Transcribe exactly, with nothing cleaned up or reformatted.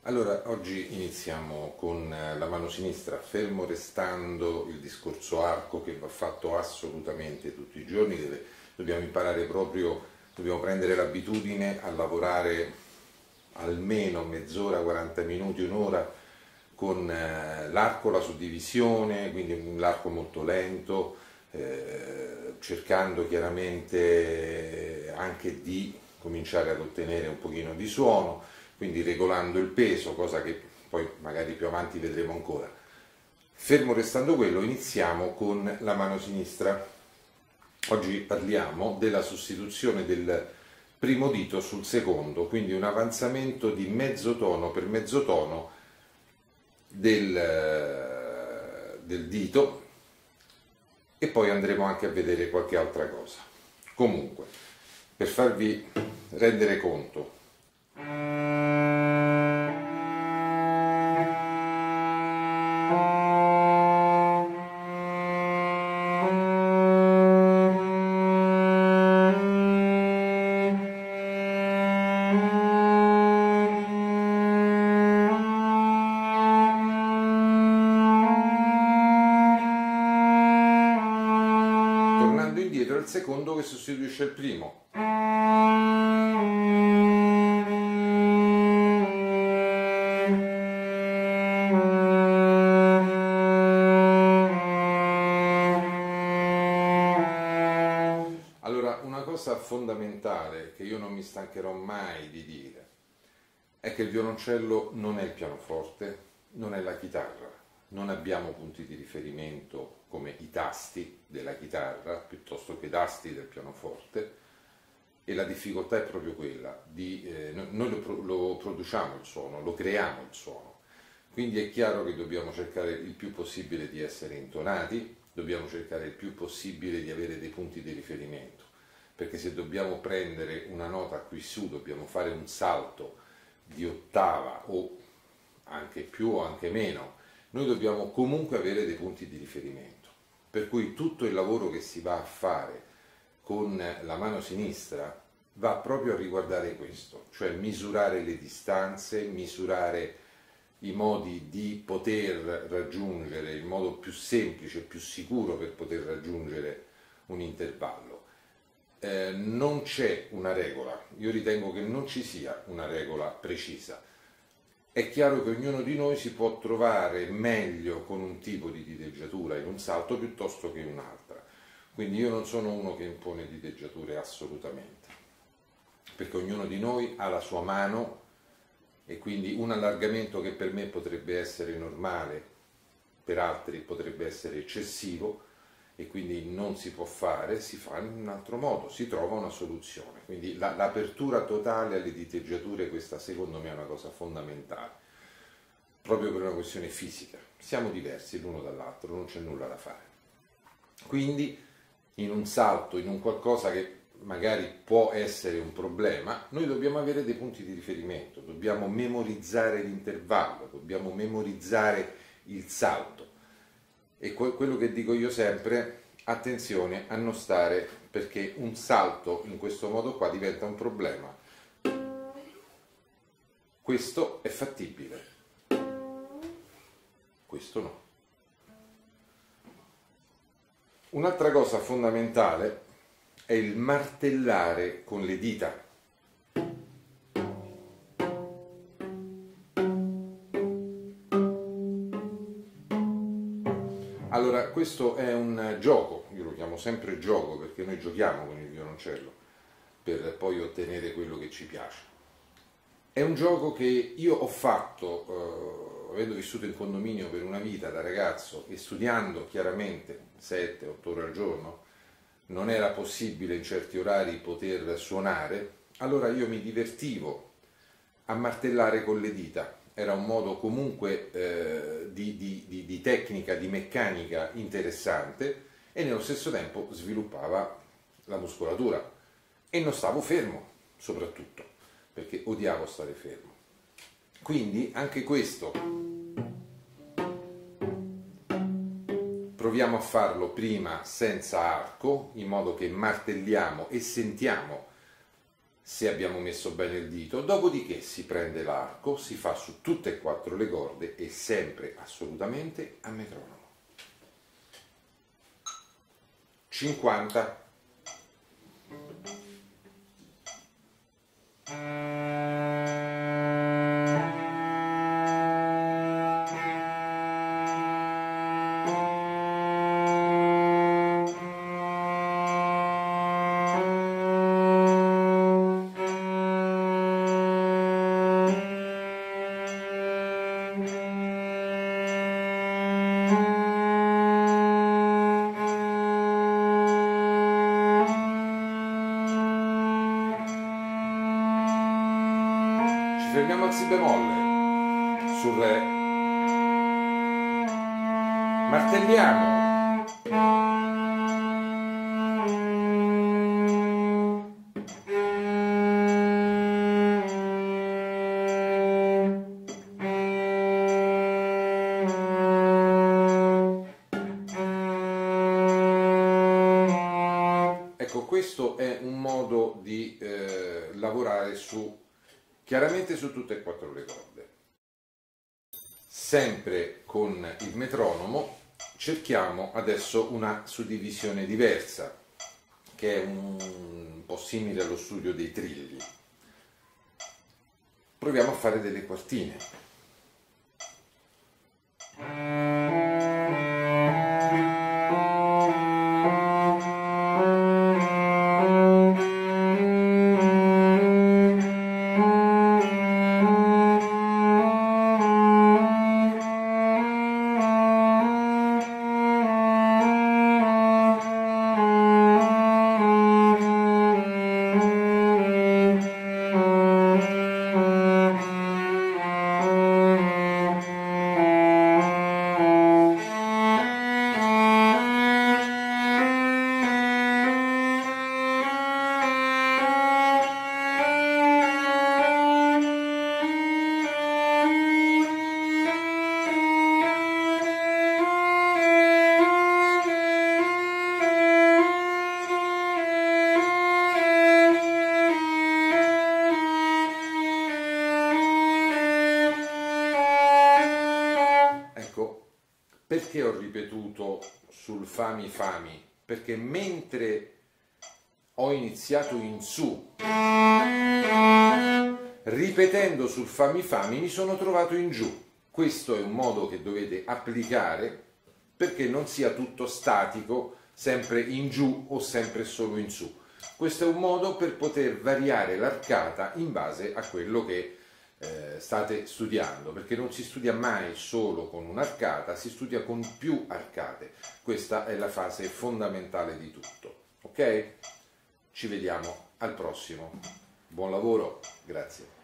Allora, oggi iniziamo con la mano sinistra, fermo restando il discorso arco che va fatto assolutamente tutti i giorni. Deve, dobbiamo imparare proprio, dobbiamo prendere l'abitudine a lavorare almeno mezz'ora, quaranta minuti, un'ora con eh, l'arco, la suddivisione, quindi l'arco molto lento, eh, cercando chiaramente anche di cominciare ad ottenere un pochino di suono, quindi regolando il peso, cosa che poi magari più avanti vedremo ancora. Fermo restando quello, iniziamo con la mano sinistra. Oggi parliamo della sostituzione del primo dito sul secondo, quindi un avanzamento di mezzo tono per mezzo tono del, del dito, e poi andremo anche a vedere qualche altra cosa. Comunque, per farvi rendere conto, tornando indietro, è il secondo che sostituisce il primo. Allora, una cosa fondamentale che io non mi stancherò mai di dire è che il violoncello non è il pianoforte, non è la chitarra, non abbiamo punti di riferimento come i tasti della chitarra piuttosto che i tasti del pianoforte, e la difficoltà è proprio quella di eh, noi lo, lo produciamo il suono, lo creiamo il suono, quindi è chiaro che dobbiamo cercare il più possibile di essere intonati, dobbiamo cercare il più possibile di avere dei punti di riferimento, perché se dobbiamo prendere una nota qui su, dobbiamo fare un salto di ottava o anche più o anche meno, noi dobbiamo comunque avere dei punti di riferimento, per cui tutto il lavoro che si va a fare con la mano sinistra va proprio a riguardare questo, cioè misurare le distanze, misurare i modi di poter raggiungere il modo più semplice, più sicuro per poter raggiungere un intervallo. Eh, non c'è una regola, io ritengo che non ci sia una regola precisa. È chiaro che ognuno di noi si può trovare meglio con un tipo di diteggiatura in un salto piuttosto che in un'altra, quindi io non sono uno che impone diteggiature assolutamente, perché ognuno di noi ha la sua mano, e quindi un allargamento che per me potrebbe essere normale, per altri potrebbe essere eccessivo, e quindi non si può fare, si fa in un altro modo, si trova una soluzione. Quindi la, l'apertura totale alle diteggiature, questa secondo me è una cosa fondamentale, proprio per una questione fisica. Siamo diversi l'uno dall'altro, non c'è nulla da fare. Quindi in un salto, in un qualcosa che magari può essere un problema, noi dobbiamo avere dei punti di riferimento, dobbiamo memorizzare l'intervallo, dobbiamo memorizzare il salto. E quello che dico io sempre, attenzione a non stare, perché un salto in questo modo qua diventa un problema. Questo è fattibile, questo no. Un'altra cosa fondamentale è il martellare con le dita. Allora, questo è un gioco, io lo chiamo sempre gioco perché noi giochiamo con il violoncello per poi ottenere quello che ci piace. È un gioco che io ho fatto, eh, avendo vissuto in condominio per una vita da ragazzo e studiando chiaramente sette otto ore al giorno, non era possibile in certi orari poter suonare, allora io mi divertivo a martellare con le dita. Era un modo comunque eh, di, di, di, di tecnica, di meccanica interessante, e nello stesso tempo sviluppava la muscolatura, e non stavo fermo soprattutto, perché odiavo stare fermo. Quindi anche questo proviamo a farlo prima senza arco, in modo che martelliamo e sentiamo se abbiamo messo bene il dito, dopodiché si prende l'arco, si fa su tutte e quattro le corde e sempre assolutamente a metronomo. cinquanta. Fermiamo al si bemolle, sul re, martelliamo, ecco, questo è un modo di eh, lavorare su chiaramente su tutte e quattro le corde. Sempre con il metronomo cerchiamo adesso una suddivisione diversa, che è un po' simile allo studio dei trilli. Proviamo a fare delle quartine. Perché ho ripetuto sul fami fami? Perché mentre ho iniziato in su, ripetendo sul fami fami mi sono trovato in giù. Questo è un modo che dovete applicare perché non sia tutto statico, sempre in giù o sempre solo in su. Questo è un modo per poter variare l'arcata in base a quello che Eh, state studiando, perché non si studia mai solo con un'arcata, si studia con più arcate. Questa è la fase fondamentale di tutto. Ok? Ci vediamo al prossimo. Buon lavoro, grazie.